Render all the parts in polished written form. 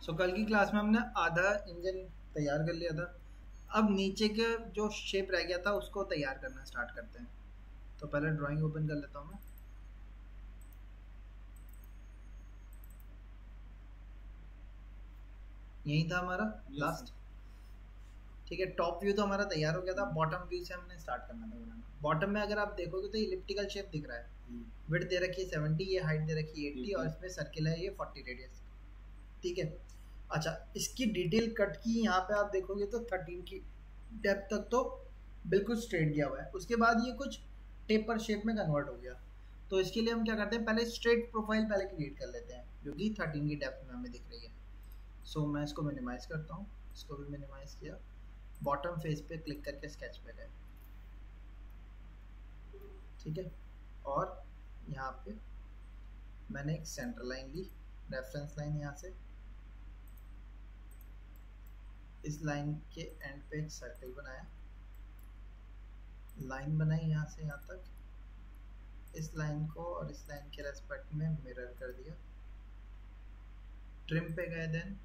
सो कल की क्लास में हमने आधा इंजन तैयार कर लिया था। अब नीचे के जो शेप रह गया था उसको तैयार करना स्टार्ट करते हैं। तो पहले ड्राइंग ओपन कर लेता हूँ मैं। यही था हमारा लास्ट। ठीक है, टॉप व्यू तो हमारा तैयार हो गया था। बॉटम व्यू से हमने स्टार्ट करना था बनाना। बॉटम में अगर आप देखोगे तो इलिप्टिकल शेप दिख रहा है। विड्थ दे रखी है 70, ये हाइट दे रखी है 80 और इसमें सर्किल है ये 40 रेडियस। ठीक है, अच्छा इसकी डिटेल कट की यहाँ पे आप देखोगे तो 13 की डेप्थ तक तो बिल्कुल स्ट्रेट गया हुआ है। उसके बाद ये कुछ टेपर शेप में कन्वर्ट हो गया। तो इसके लिए हम क्या करते हैं, पहले स्ट्रेट प्रोफाइल पहले क्रिएट कर लेते हैं जो कि 13 की डेप्थ में हमें दिख रही है। सो मैं इसको मिनिमाइज करता हूँ, इसको भी मिनिमाइज किया। बॉटम फेस पे क्लिक करके स्केच पे गए। ठीक है, और यहाँ पे मैंने एक सेंटर लाइन ली, रेफरेंस लाइन। यहाँ से इस लाइन के एंड पे एक सर्कल बनाया, लाइन बनाई यहाँ से यहाँ तक। इस लाइन को और इस लाइन के रेस्पेक्ट में मिरर कर दिया। ट्रिम पे गए देन,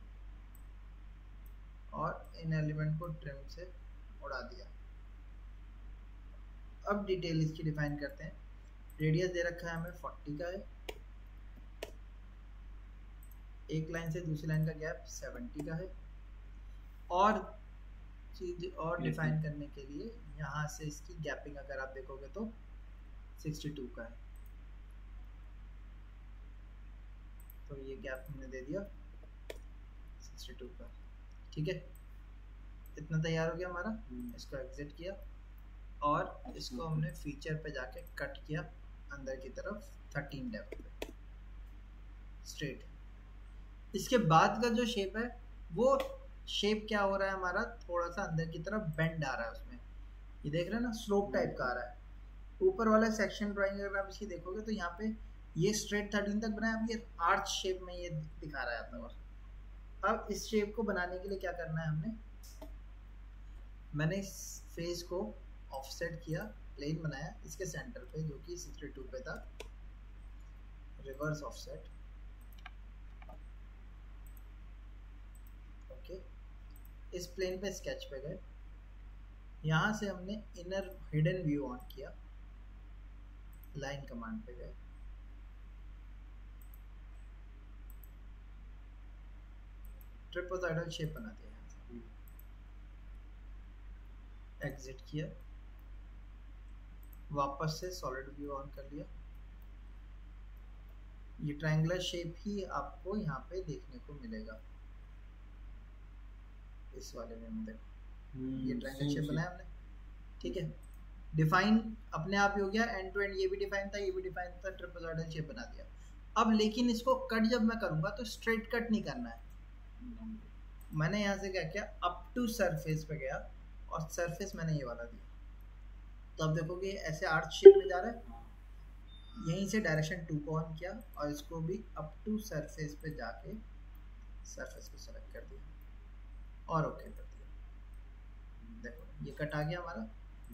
और इन एलिमेंट को ट्रिम से उड़ा दिया। अब डिटेल इसकी डिफाइन करते हैं। रेडियस दे रखा है हमें 40 का है। एक लाइन से दूसरी लाइन का गैप 70 का है। और चीज और डिफाइन करने के लिए यहाँ से इसकी गैपिंग अगर आप देखोगे तो 62 का है। तो ये गैप हमने दे दिया 62 का। ठीक है, इतना तैयार हो गया हमारा। इसको एग्जिट किया और इसको हमने फीचर पे जाके कट किया अंदर की तरफ 13 डेप्थ पे स्ट्रेट। इसके बाद का जो शेप है वो शेप क्या हो रहा है हमारा, थोड़ा सा अंदर की तरफ बेंड आ रहा है उसमें। ये देख रहे हैं ना, स्लोप टाइप का आ रहा है। ऊपर वाला सेक्शन ड्राइंग अगर आप इसकी देखोगे तो यहाँ पे ये स्ट्रेट 13 तक बनाया, अब ये आर्च शेप में ये दिखा रहा है अपना। अब इस शेप को बनाने के लिए क्या करना है, मैंने इस फेस को ऑफसेट किया, प्लेन बनाया इसके सेंटर पे जो कि 62 पे था। Reverse offset, okay. इस प्लेन पे स्केच पे गए। यहाँ से हमने इनर हिडन व्यू ऑन किया, लाइन कमांड पे गए। ट्रिपोसाइडल शेप बना दिया। यहाँ से एग्जिट किया, वापस से सॉलिड व्यू ऑन कर लिया। ये ट्रायंगुलर शेप ही आपको यहाँ पे देखने को मिलेगा। इस वाले में हम देखो ये ट्रायंगल शेप बनाया हमने। ठीक है, डिफाइन अपने आप ही हो गया। एंड टू एंड ये भी डिफाइन था, ये भी डिफाइन था, ट्रिपोसाइडल शेप बना दिया। अब लेकिन इसको कट जब मैं करूंगा तो स्ट्रेट कट नहीं करना है। मैंने यहाँ से क्या किया, अप टू सरफेस पे गया और सरफेस मैंने ये वाला दिया। तो अब देखोगे ऐसे आर्च शेप में जा रहा है। यहीं से डायरेक्शन 2 को ऑन किया और इसको भी अप टू सरफेस पे जाके सरफेस को सेलेक्ट कर दिया और ओके कर दिया। देखो ये कट आ गया हमारा।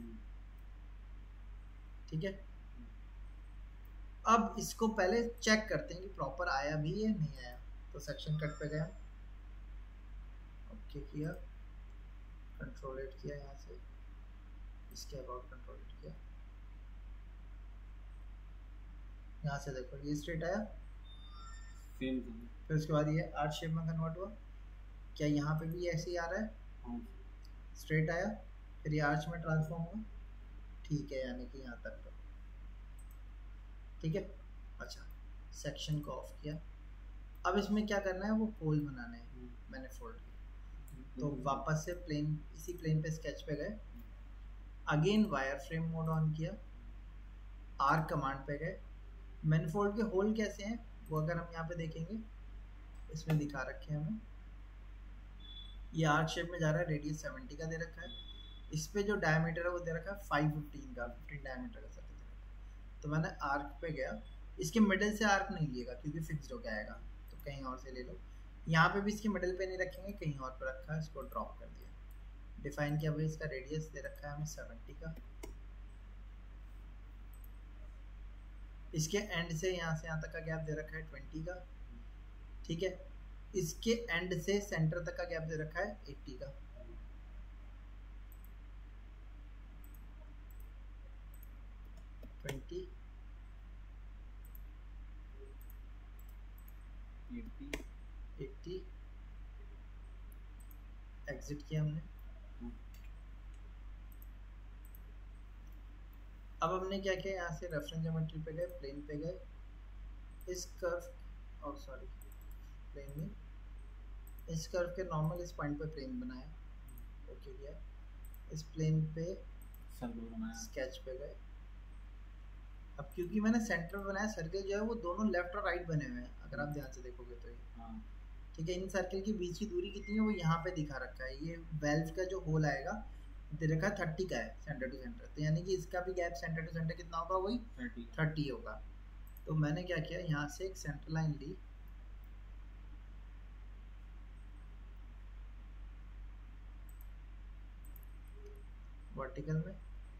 ठीक है, अब इसको पहले चेक करते हैं कि प्रॉपर आया भी है नहीं आया। तो सेक्शन कट पे गया, ओके किया, कंट्रोल 8 किया, यहाँ से इसके अबाउट कंट्रोल 8 किया। यहाँ से देखो ये स्ट्रेट आया, फिर उसके बाद ये आर्च शेप में कन्वर्ट हुआ। क्या यहाँ पे भी ऐसे ही आ रहा है, स्ट्रेट आया, फिर ये आर्च में ट्रांसफॉर्म हुआ। ठीक है, यानी कि यहाँ तक तो ठीक है। अच्छा, सेक्शन को ऑफ किया। अब इसमें क्या करना है, वो होल बनाना है। मैंने फोल्ड किया तो वापस से प्लेन, इसी प्लेन पे स्केच पे गए। Again wire frame mode on किया, आर्क कमांड पे गए। मैनिफोल्ड के होल कैसे हैं वो अगर हम यहाँ पे देखेंगे, इसमें दिखा रखे हैं हमें। ये आर्क शेप में जा रहा है, रेडियस 70 का दे रखा है। इस पे जो डायमीटर है वो दे रखा है 515 का, 15 डायमीटर का सर्कल दे रखा है। तो मैंने आर्क पे गया, इसके मिडिल से आर्क नहीं लिएगा क्योंकि फिक्स्ड हो जाएगा, तो कहीं और से ले लो। यहाँ पे भी इसके मिडिल पे नहीं रखेंगे, कहीं और पे रखा है, इसको ड्रॉप कर दिया। डिफाइन किया भाई, इसका रेडियस दे रखा है हमें 70 का। इसके एंड से यहाँ तक का गैप दे रखा है 20 का। ठीक है, इसके एंड से सेंटर तक का गैप दे रखा है 80 का। ट्वेंटी 80 एग्जिट किया हमने। अब हमने क्या किया, यहाँ से रेफरेंस ज्योमेट्री पे गए, प्लेन पे गए, इस कर्व और सॉरी प्लेन में इस कर्व के नॉर्मल इस पॉइंट पे प्लेन बनाया, ओके किया, इस प्लेन पे सर्कल बनाया, स्केच पे गए। अब क्योंकि मैंने सेंटर बनाया, सर्कल जो है वो दोनों लेफ्ट और राइट बने हुए हैं, अगर आप ध्यान से देखोगे तो ये ठीक है। इन सर्कल की बीच की दूरी कितनी है वो यहाँ पे दिखा रखा है। ये वेल्व का जो होल आएगा दे रखा है 30 का है सेंटर टू सेंटर, तो यानी कि इसका भी गैप सेंटर टू सेंटर कितना होगा, वही 30 होगा। तो मैंने क्या किया, यहाँ से एक सेंटर लाइन ली, वर्टिकल में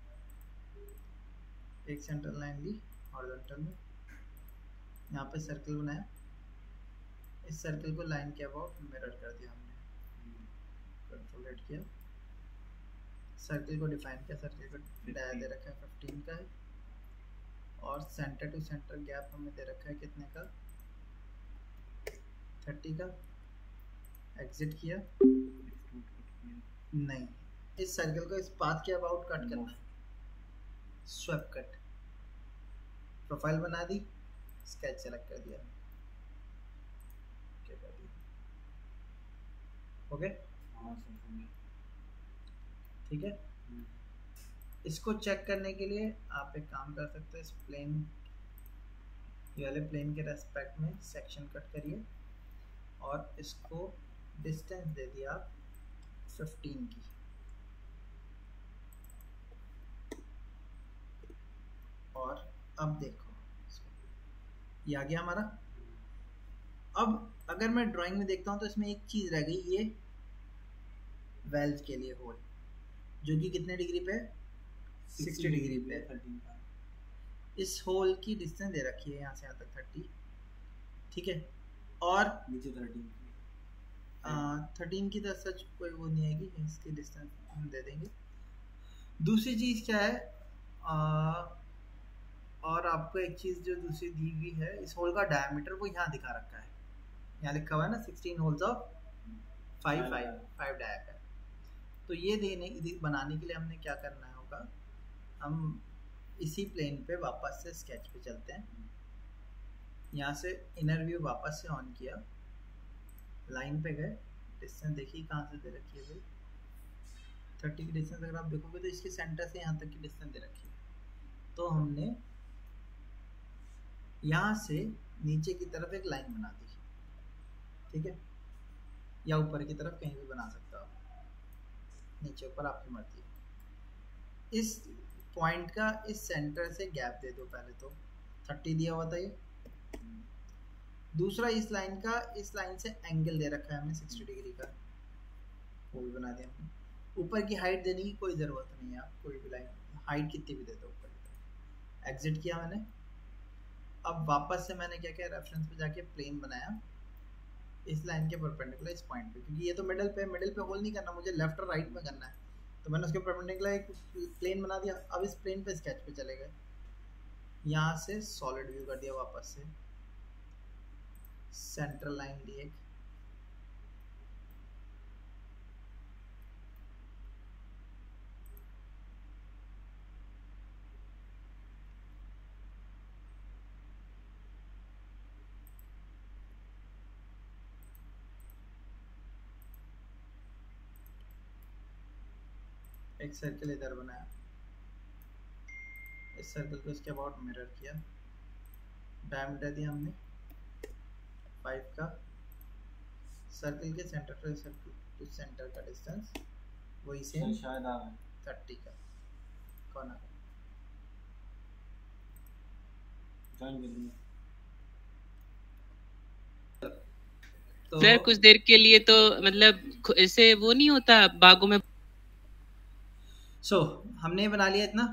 एक सेंटर लाइन ली, हॉरिजॉन्टल में यहाँ पे सर्कल बनाया, इस सर्कल को लाइन के अबाउट मिरर कर दिया हमने, कंट्रोल हिट किया, सर्कल को डिफाइन किया, सर्कल को डाया दे रखा है 15 का है, और सेंटर टू सेंटर गैप हमें दे रखा है कितने का, 30 का। एग्जिट किया, नहीं, इस सर्कल को इस पाथ के अबाउट कट करना है, स्वैप कट, प्रोफाइल बना दी, स्केच सेलेक्ट कर दिया, क्या कर दिया, ओके ठीक है। इसको चेक करने के लिए आप एक काम कर सकते हो, इस प्लेन ये वाले प्लेन के रेस्पेक्ट में सेक्शन कट करिए और इसको डिस्टेंस दे दिया आप 15 की, और अब देखो ये आ गया हमारा। अब अगर मैं ड्राइंग में देखता हूँ तो इसमें एक चीज रह गई, ये वेल्व के लिए होल जो कि कितने डिग्री पे, 60 डिग्री पे। इस होल की डिस्टेंस दे रखी है यहाँ से यहाँ तक 30, ठीक है, और नीचे 13 की तरह सच कोई वो नहीं आएगी, इसकी डिस्टेंस हम दे देंगे। दूसरी चीज़ क्या है, और आपको एक चीज़ जो दूसरी दी हुई है, इस होल का डायमीटर वो यहाँ दिखा रखा है, यहाँ लिखा हुआ है ना 16 होल्स ऑफ 5 डायमीटर। तो ये बनाने के लिए हमने क्या करना होगा, हम इसी प्लेन पे वापस से स्केच पे चलते हैं, यहाँ से इनर व्यू वापस से ऑन किया, लाइन पे गए, डिस्टेंस देखिए कहाँ से दे रखी है भाई, 30 की डिस्टेंस अगर आप देखोगे तो इसके सेंटर से यहाँ तक की डिस्टेंस दे रखी है। तो हमने यहाँ से नीचे की तरफ एक लाइन बना दी, ठीक है, या ऊपर की तरफ कहीं भी बना सकते हो आप, नीचे ऊपर आपकी मर्जी है। इस पॉइंट का इस सेंटर से गैप दे दो, पहले तो 30 दिया हुआ था ये, दूसरा इस लाइन का, इस लाइन से एंगल दे रखा है हमने 60 डिग्री का, होल बना दिया हमने। ऊपर की हाइट देने की कोई ज़रूरत नहीं है, आप कोई भी लाइन हाइट कितनी भी दे दो ऊपर की तरफ। एग्जिट किया मैंने। अब वापस से मैंने क्या किया, रेफरेंस पे जाके प्लेन बनाया इस लाइन के परपेंडिकुलर इस पॉइंट पे, क्योंकि ये तो मिडिल पे होल नहीं करना मुझे, लेफ्ट और राइट में करना है, तो मैंने उसके परपेंडिकुलर एक प्लेन बना दिया। अब इस प्लेन पे स्केच पे चले गए, यहाँ से सॉलिड व्यू कर दिया, वापस से सेंट्रल लाइन ली एक, एक सर्कल इधर बनाया, इस सर्कल को इसके अबाउट मिरर किया, डायमीटर दिया हमने 5 का, सर्कल के centre to circle to centre का डिस्टेंस वही सेम शायद 30 का, कौन आ तो सर कुछ देर के लिए तो मतलब ऐसे वो नहीं होता बागों में। हमने बना लिया इतना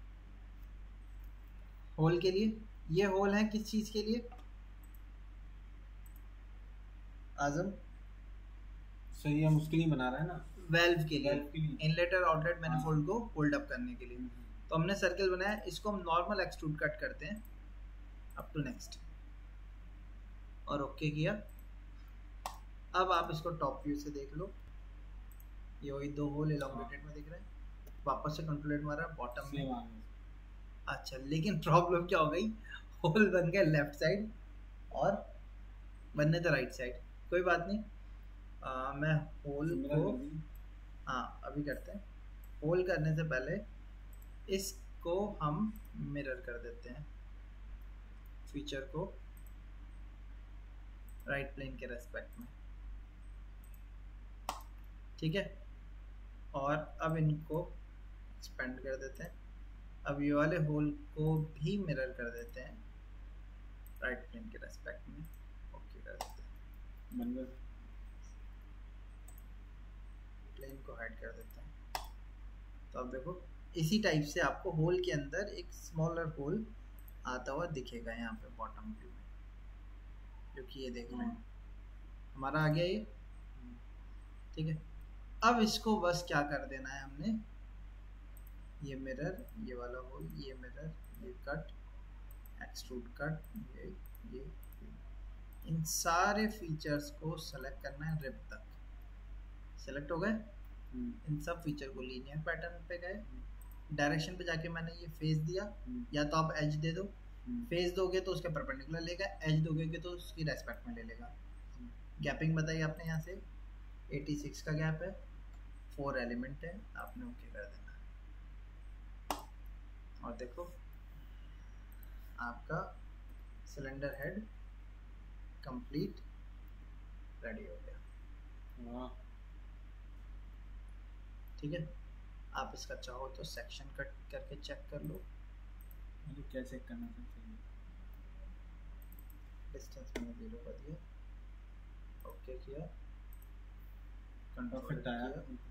होल के लिए। ये होल है किस चीज के लिए, आजम सही है, मुश्किल ही बना रहा है ना वेल्व के लिए, इनलेट और आउटलेट मैनिफोल्ड को होल्ड अप करने के लिए। तो हमने सर्कल बनाया, इसको हम नॉर्मल एक्सट्रूड कट करते हैं अप टू नेक्स्ट और ओके किया। अब आप इसको टॉप व्यू से देख लो, ये वही दो होल एलोंगेटेड में दिख रहे हैं। वापस से कंट्रोलेट मारा बॉटम में, अच्छा लेकिन प्रॉब्लम क्या हो गई, होल बन गया लेफ्ट साइड और बनने तो राइट साइड। कोई बात नहीं, मैं होल को हाँ अभी करते हैं। होल करने से पहले इसको हम मिरर कर देते हैं, फीचर को राइट प्लेन के रेस्पेक्ट में, ठीक है। और अब इनको एक्सपेंड कर देते हैं। अब ये वाले होल को भी मिरर कर देते हैं राइट प्लेन के रेस्पेक्ट में, ओके कर देते हैं। प्लेन को हाइड कर देते हैं। तो अब देखो इसी टाइप से आपको होल के अंदर एक स्मॉलर होल आता हुआ दिखेगा यहाँ पे बॉटम व्यू में, जो कि ये देख रहे हैं हमारा आ गया ये, ठीक है। अब इसको बस क्या कर देना है हमने, ये मिरर, ये वाला होल, ये मिरर, ये कट, एक्सट्रूड कट, ये इन सारे फीचर्स को सेलेक्ट करना है, रिप तक सेलेक्ट हो गए। इन सब फीचर को लीनियर पैटर्न पे गए, डायरेक्शन पे जाके मैंने ये फेस दिया, या तो आप एज दे दो, फेस दोगे तो उसके परपेंडिकुलर लेगा, एज दोगे तो उसकी रेस्पेक्ट में ले लेगा। गैपिंग बताई आपने, यहाँ से 86 का गैप है, 4 एलिमेंट है, आपने ओके कर देना। और देखो आपका सिलेंडर हेड कंप्लीट रेडी हो गया, ठीक है। आप इसका चाहो तो सेक्शन कट करके चेक कर लो। क्या चेक करना चाहिए? डिस्टेंस मैंने 0 कर दिया, ओके किया, परफेक्ट आया।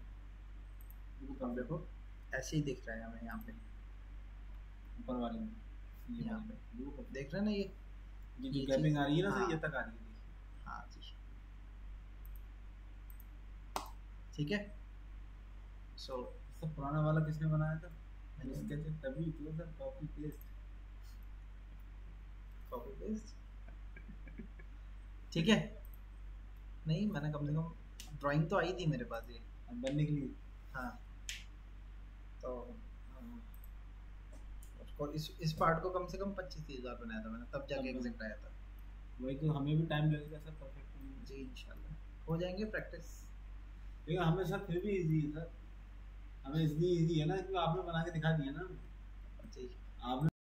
अब देखो ऐसे ही दिख रहा है हमें यहाँ पे ऊपर वाले में, यहाँ पे देख रहे हैं ना, ये गैपिंग आ रही है ना सर, ये तक आ रही है। हाँ जी, ठीक है। सो सब पुराना वाला किसने बनाया था? तभी तो सर कॉपी पेस्ट, ठीक है। नहीं मैंने कम से कम ड्राइंग तो आई थी मेरे पास ये बनने के लिए। हाँ तो उसको इस पार्ट को कम से कम 25-30 हज़ार बनाया था मैंने, तब जाके एग्जैक्ट आया था। वही तो, हमें भी टाइम लगेगा सर परफेक्ट जी, इंशाल्लाह हो जाएंगे प्रैक्टिस। लेकिन हमें सर फिर भी इजी है सर, हमें इसलिए इजी है ना कि आपने बना के दिखा दिया ना। जी आपने